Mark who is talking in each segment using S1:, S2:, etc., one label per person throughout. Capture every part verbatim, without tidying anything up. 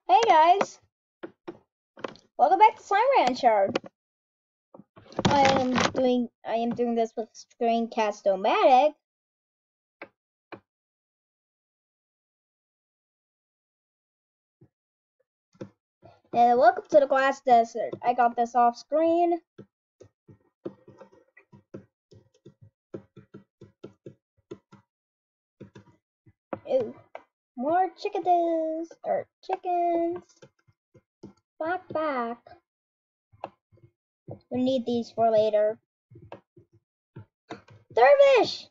S1: Hey guys, welcome back to Slime Rancher. I am doing I am doing this with Screencast-O-Matic. And welcome to the Glass Desert. I got this off screen. Ooh, more chickadoo or chickens. Back back. We need these for later. Dervish!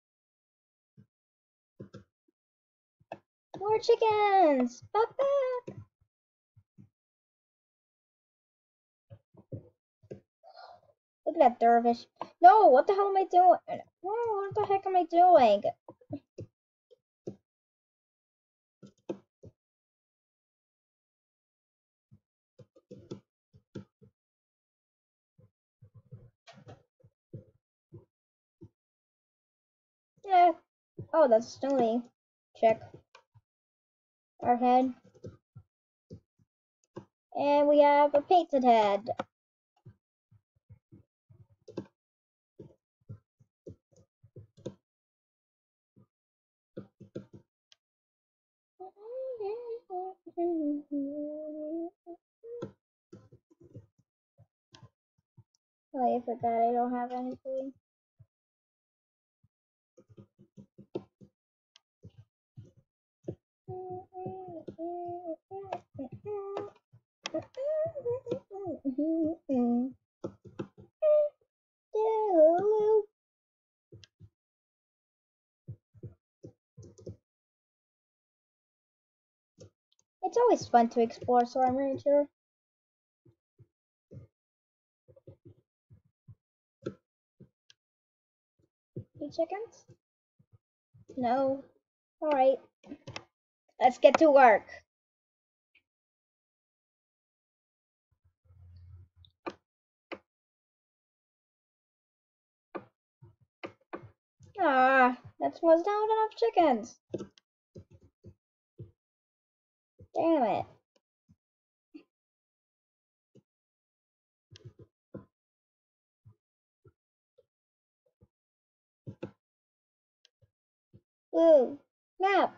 S1: More chickens! Back back! Look at that Dervish. No, what the hell am I doing? Oh, what the heck am I doing? Yeah. Oh, that's Stony. Check our head. And we have a painted head. Oh, I forgot I don't have anything. It's always fun to explore Slime Rancher. Any chickens? No. Alright. Let's get to work. Ah, that was not enough chickens. Damn it. Ooh, map.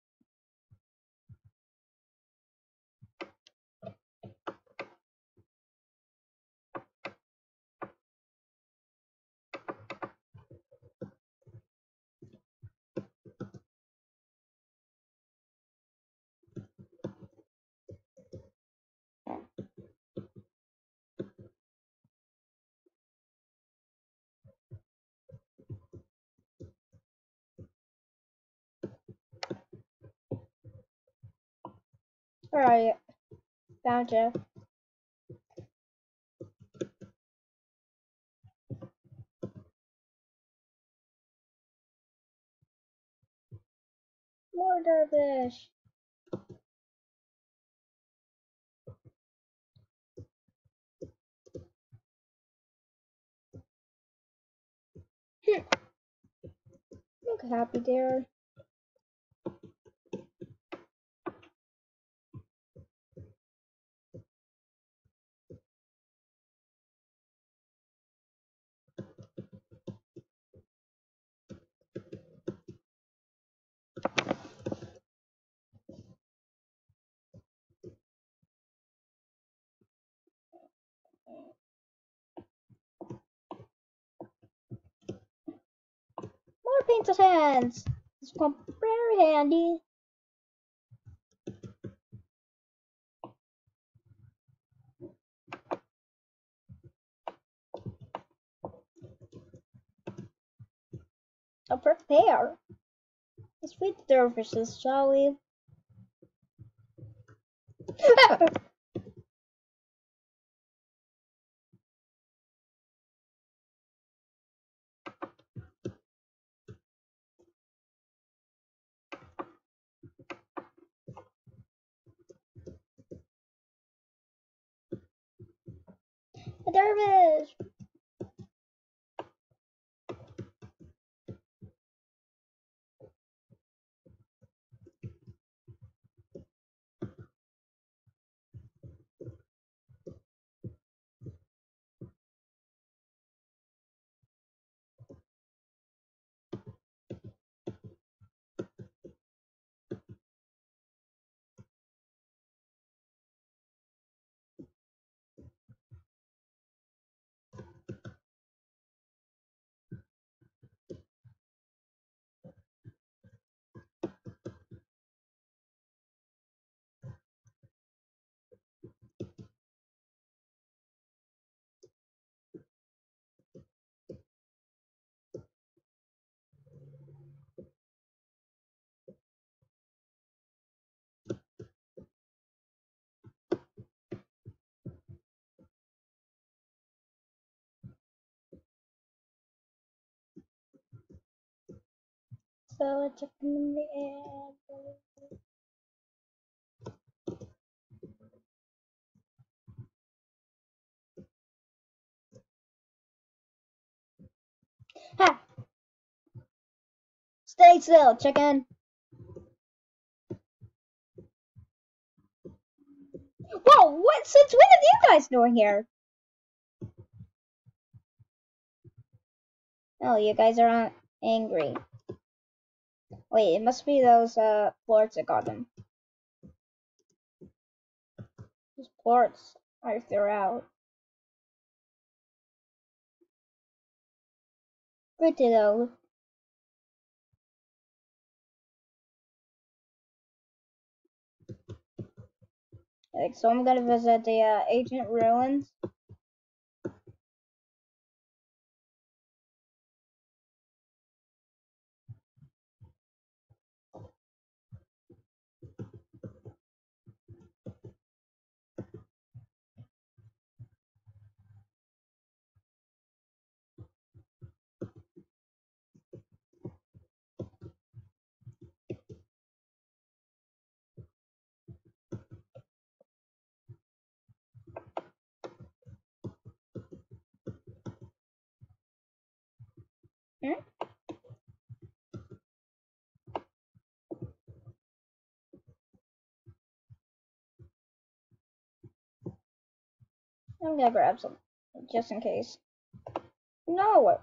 S1: Where are you? Found you. More Dervish. Look happy there. More painted hands. This one very handy. So prepare. Let's feed the dervishes, shall we? The dervish. So chicken in the air. Ha! Stay still, chicken. Whoa! What? Since when did you guys know here? Oh, you guys are not angry. Wait, it must be those uh plorts that got them. Those plorts are throughout. Good to know. Like, so I'm gonna visit the uh, ancient ruins. Hmm? I'm gonna grab some, just in case. No!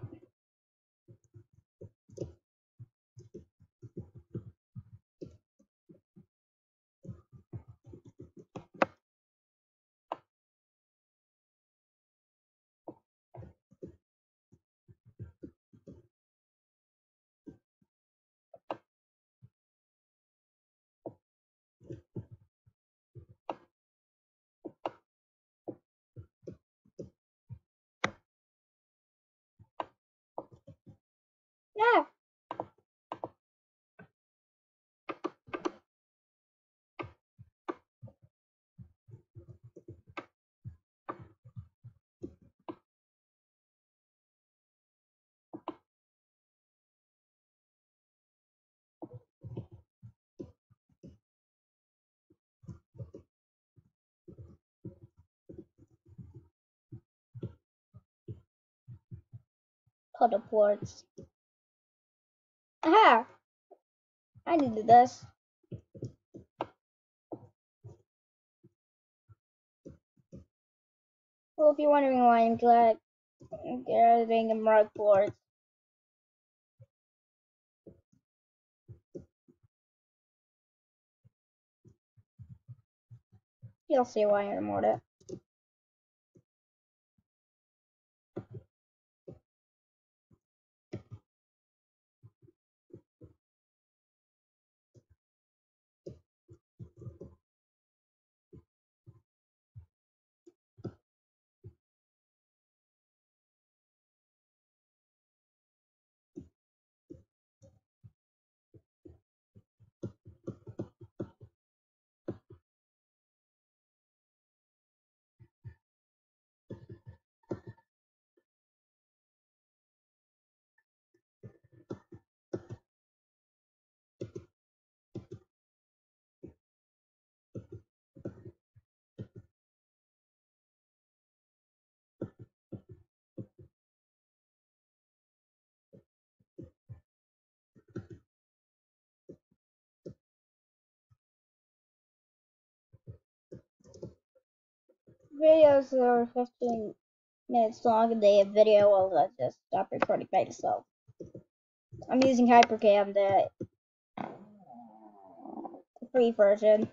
S1: Yeah! Called the plorts. Aha! I needed this. Well, if you're wondering why I'm glad getting a mud plorts. You'll see why in a minute. Videos are fifteen minutes long and they have video will just stop recording by itself. I'm using hypercam, the free version.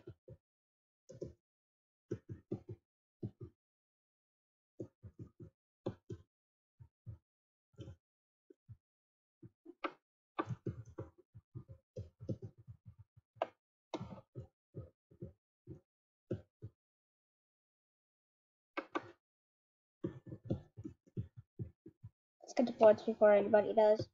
S1: Let's get the ports before anybody does.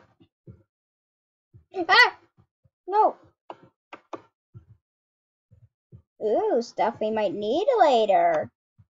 S1: Ah! No! Ooh, stuff we might need later.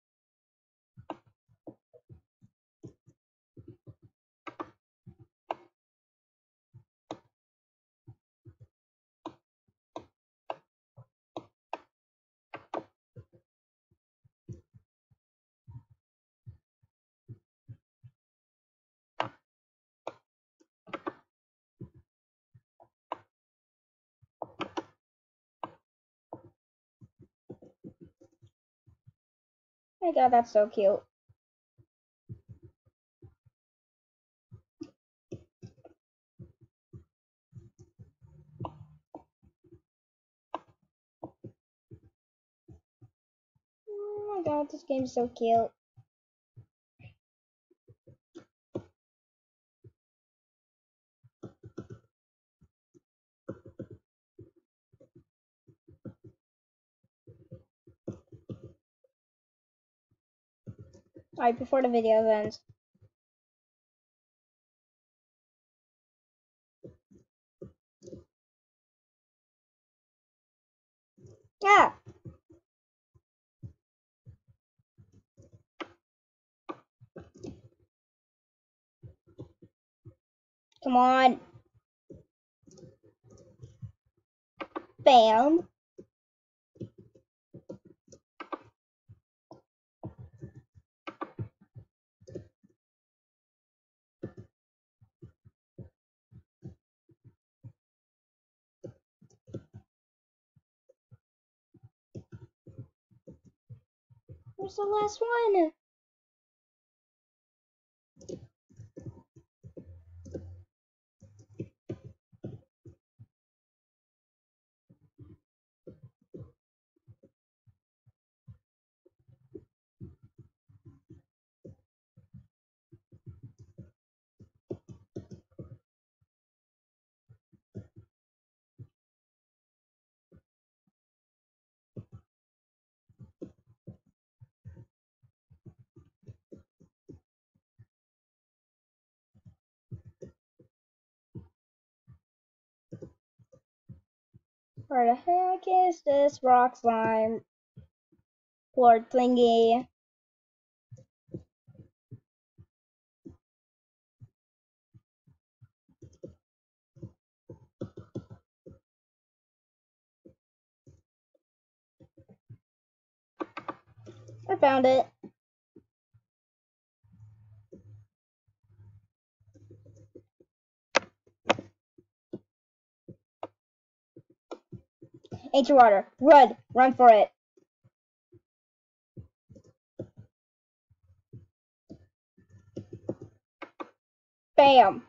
S1: Oh my god, that's so cute. Oh my god, this game's so cute. Alright, before the video ends. Yeah! Come on. Bam. Where's the last one? Where the heck is this rock slime? Lord thingy. I found it. Ancient water. Run. Run for it. Bam.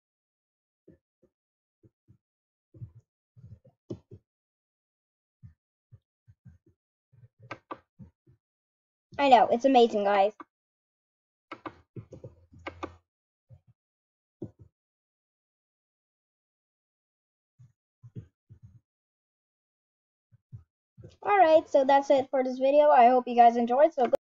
S1: I know. It's amazing, guys. Alright, so that's it for this video. I hope you guys enjoyed. So